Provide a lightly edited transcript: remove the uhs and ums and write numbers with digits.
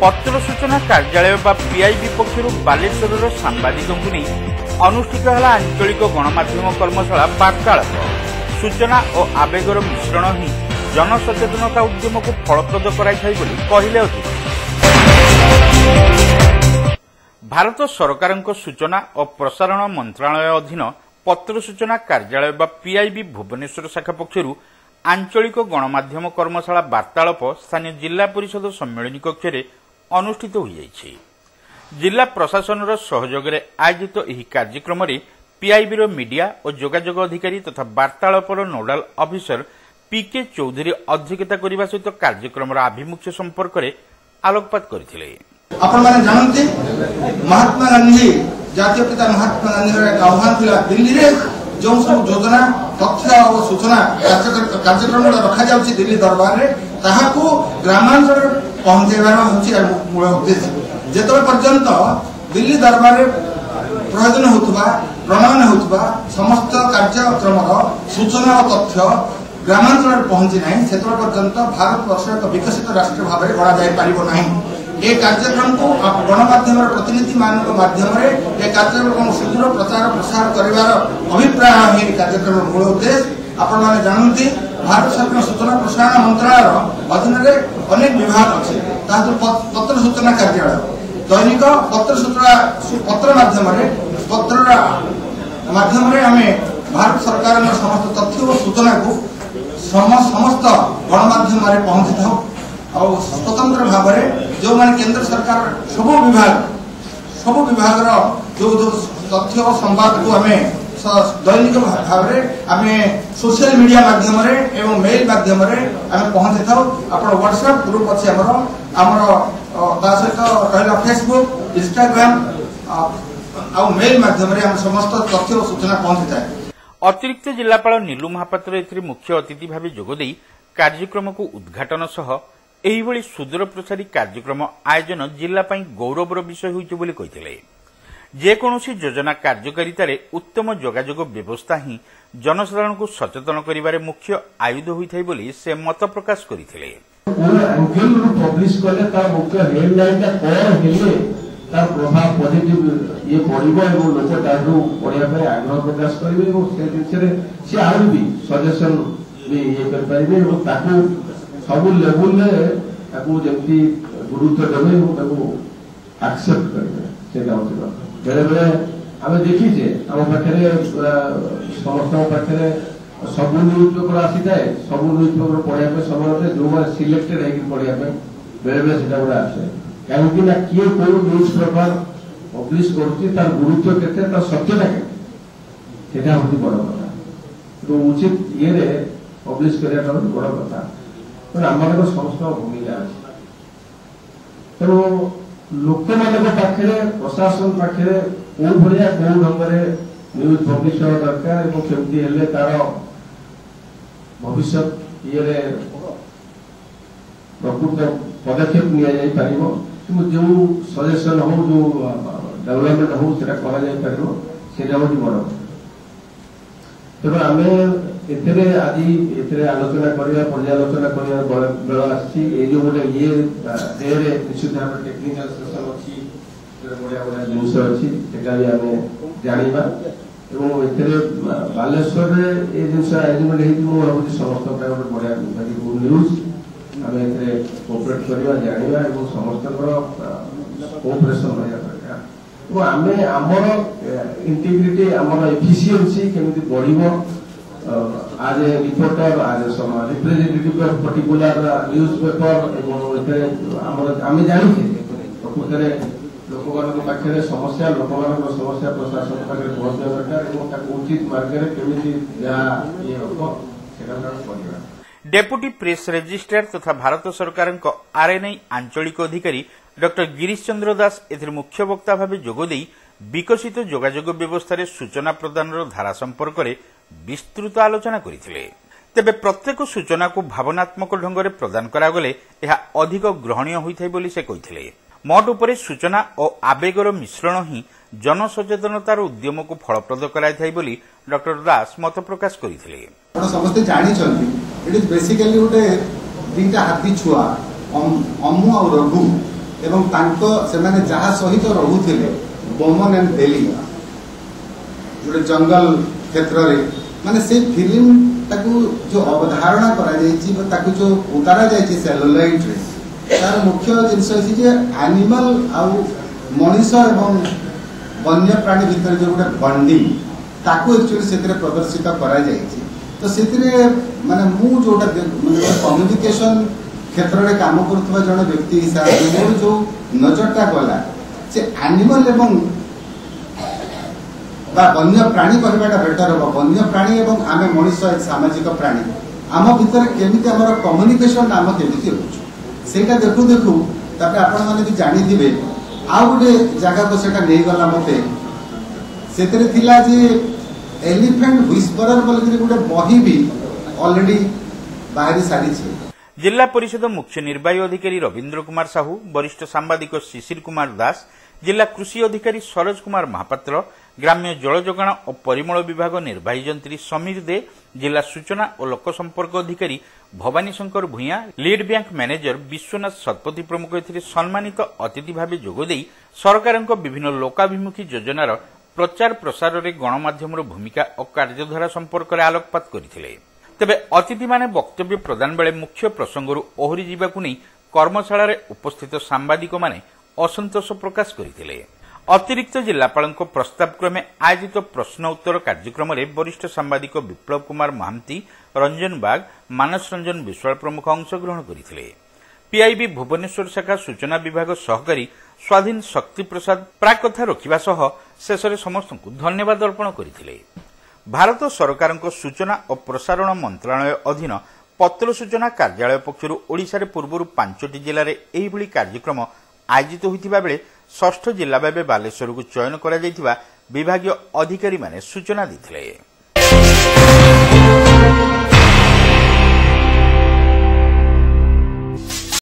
पत्र सूचना कार्यालय बा पीआईबी पक्षर बालेश्वर सांबादिकों नहीं अनुष्ठित है आंचलिक गणमाध्यम कर्मशाला वार्तालाप। सूचना और आवेगर मिश्रण ही जनसचेतनता उद्यम को फलप्रद कहले अतिथि। भारत सरकार सूचना और प्रसारण मंत्रालय अधीन पत्र सूचना कार्यालय बा पीआईबी भुवनेश्वर शाखा पक्षर आंचलिक गणमाध्यम कर्मशाला वार्तालाप स्थानीय जिला परिषद सम्मेलन कक्ष में अनुष्ठित हो जाइछि। जिला प्रशासन सहयोग में आयोजित यह कार्यक्रम में पीआईबी मीडिया और जोगाजोग अधिकारी तथा वार्तालापर नोडाल अफिसर पीके चौधरी अध्यक्षता करने सहित कार्यक्रम आभिमुख्य संपर्क में आलोकपात करथिले। आपण माने जानते महात्मा गांधी जातीय पिता महात्मा गांधी एक आह्वान थिला दिल्ली रे जो सब योजना तथ्य और सूचना कार्यक्रम रखा जाउछि दिल्ली दरबार रे ताहाको ग्रामांचल पहुंचेबार होछि मूल उद्देश्य। जेतबे पर्यंत दिल्ली दरबार रे प्रयोजन होतबा प्रमाण होतबा समस्त कार्यक्रम सूचना और तथ्य ग्रामांचल पहुंची नहीं सेतबे पर्यंत भारत वर्ष एक विकसित राष्ट्र भाव में गणा जाय पारिबो नहीं। ये कार्यक्रम को गणमाध्यम प्रतिनिधि मान माध्यम कार्यक्रम शीघ्र प्रचार प्रसार करार अभिप्राय कार्यक्रम मूल उद्देश्य। आपण मैंने जानते भारत सरकार सूचना प्रसारण मंत्रालय अधीन में अनेक विभाग अच्छे पत्र सूचना कार्यालय दैनिक पत्र माध्यम आम भारत सरकार समस्त तथ्य और सूचना को समस्त गणमाध्यम पहुंची था और स्वतंत्र भाव में जो माने केंद्र सरकार सब विभाग जो तथ्य और संवाद को हमें दैनिक भाव में आम सोशल मीडिया माध्यम एवं मेल माध्यम आम पहुंची था। आप व्हाट्सएप ग्रुप अच्छे सहित रहा फेसबुक इंस्टाग्राम आ मेल माध्यम समस्त तथ्य और सूचना पहुंची था। अतिरिक्त जिलापाल नीलू महापात्र एथिरे मुख्य अतिथि भाव जोगदेई कार्यक्रम को उद्घाटन सह एहिभଳି सुदूर प्रसारी कार्यक्रम आयोजन जिला गौरवर विषय होइछ बोली कहिथिले। जेकोसी योजना कार्यकारितार उत्तम जोगाजोग व्यवस्था ही जनसाधारण को सचेतन करिबारे मुख्य आयुध होइथाय बोली से मत प्रकाश करथिले। पब्लिश कले तार मुख्य हेडलाइन तार प्रभाव पॉजिटिव ये पड़ो और लोक तारू पढ़ा आग्रह प्रकाश करेंगे सी आहुरी भी सजेसन भी ये करेंगे सब लेवल जमी गुरुत्व देवे एक्सेप्ट करेंगे। बेले बेले आम देखीचे आम पाखे समस्त पाखे सब न्यूज पेपर आसी थाए सब न्यूज पेपर पढ़ाई समय जो मैंने सिलेक्टेड है पढ़ाई बेले बेले से आसे कहीं किए कौ न्यूज पेपर पब्लिश कर गुरुत्व के सत्यता के बड़ कथा तो उचित ये पब्लिश करने बड़ कथा आम समस्त भूमिका अच्छे तेणु लोक पाखे प्रशासन पाखे कौ भाया कौ ढंग से न्यूज पब्लिश होगा दरकार केमती तार भविष्य ये प्रकृत पदक्षेप नि जो सजेसन हो जो डेवलपमेंट हो सेटा हूँ बड़ तेणु आम आज आलोचना करवा पर्यालोचना करवा बेल आसी जो गोटे ये डे निश्चित भाव टेक्निकल सेसन अच्छी बढ़िया बढ़िया जिनस अच्छी भी आम जाना बालेश्वर ये जिन आयोजन होती समस्त गोटे बढ़िया न्यूज आम कोऑपरेट करवा जाना समस्त कोऑपरेशन रहा आम आमर इंटीग्रिटी आमर एफिशिएंसी केमिति बढ़िबो आज ए रिपोर्टर आज representative of particular newspaper आम जानी प्रकृत लोक पाखे समस्या लोक समस्या प्रशासन पाखे पहुंचा दरकार उचित मार्ग में केमिति ये हम डेपुटी प्रेस रजिस्ट्रार तथा भारत सरकार आरएनआई आंचलिक अधिकारी डॉक्टर गिरीश चंद्र दास एथिरे मुख्य वक्ता भाव जोगदेई विकसित जोगाजोग व्यवस्था सूचना प्रदान धारा संपर्क में विस्तृत आलोचना करथिले। तेबे प्रत्येक सूचना को भावनात्मक ढंग से प्रदान करागले यह अधिक ग्रहणीय होइथाय बोली से कहिथिले। मोट उपरे सूचना और आवेगर मिश्रण ही जनसचेतनतार उद्यम को फलप्रद कराइथाय बोली डॉक्टर दास मत प्रकाश करथिले। समस्त जानी इट इज बेसिकली गोटे दीटा हाथी छुआ अम्मू और रघु एवं तांको सेमाने जहा सहित रहुथिले बमन एंड बेली जोटे जंगल क्षेत्र रे माने से फिल्म ताकू जो अवधारणा करा जायछि ताकू जो उतारा जायछि सेलुलाइट रे तार मुख्य जिनस अछि जे एनिमल आउ मनुष्य एवं वन्य प्राणी भितर जो गोटे बॉन्डिंग ताकू एक्चुअली सेतरे प्रदर्शित करा जायछि तो सेतरे माने मु जोटा माने कम्युनिकेशन क्षेत्र में काम करुवा जड़े व्यक्ति हिसाब से मोर जो नजरटा गला से एनिमल एवं वन्य प्राणी कहवाटा बेटर हम वन्य प्राणी एवं आम मनुष्य सामाजिक प्राणी आम भितर केमिति हमर कम्युनिकेशन आम केमिति होछु सेटा देखु देखु तापर आपण माने भी जानि दिबे आ गोटे जगह को सेटा नै गला मते सेतरे थिला जे एलिफेंट व्हिस्परर बोलकरी गोटे बही भी ऑलरेडी बाहरी सारी छे। जिला परिषद मुख्य निर्वाही अधिकारी रवीन्द्र कुमार साहू, वरिष्ठ सांबादिक शिशिर कुमार दास, जिला कृषि अधिकारी सरोज कुमार महापात्र, ग्राम्य जल जोगाण और परिमल विभाग निर्वाही जंत्री समीर दे, जिला सूचना और लोक संपर्क अधिकारी Bhawani Shankar Bhuyan, lead bank manager Biswanath Satapathy प्रमुख एथिरे सम्मानित अतिथि भाव जोगदेई सरकारक विभिन्न लोकाभिमुखी योजनार प्रचार प्रसार में गणमाध्यम भूमिका और कार्यधारा संपर्क में आलोकपात करथिले। तेबे अतिथि माने वक्तव्य प्रदान बेले मुख्य प्रसंगरू ओहरी जीवाकु नै कर्मशाला रे उपस्थित सांबादिक माने असंतोष प्रकाश करथिले। अतिरिक्त जिलापालଙ୍କ प्रस्ताव क्रमे आयोजित प्रश्न उत्तर कार्यक्रम में वरिष्ठ सांबादिक विप्लव कुमार महांती, रंजन बाग, मानस रंजन विश्वाल प्रमुख अंशग्रहण करथिले। पीआईबी भुवनेश्वर शाखा सूचना विभाग सहकारी स्वाधीन शक्ति प्रसाद प्राकथा रखिबा सह शेषरे समस्तଙ୍କୁ धन्यवाद अर्पण करथिले। भारत सरकार सूचना और प्रसारण मंत्रालय अधीन पत्र सूचना कार्यालय पक्षर ओडिशा रे पूर्व 5टी जिले में एहिभଳି कार्यक्रम आयोजित होइतिबा बेले 6ठ जिला भाबे बालेश्वर को चयन करा जायतिबा विभागीय अधिकारी माने सूचना दिथिले।